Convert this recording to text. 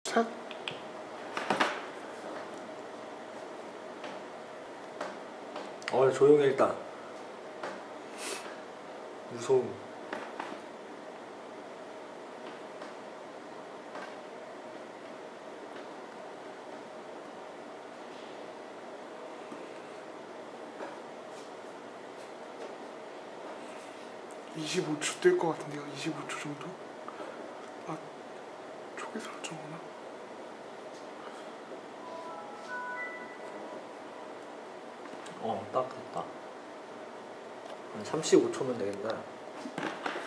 책? 조용해 일단. 무서움. (25초) 될 것 같은데요. 25초 정도? 아, 초계 설정하나? 딱 됐다. 한 35초면 되겠네.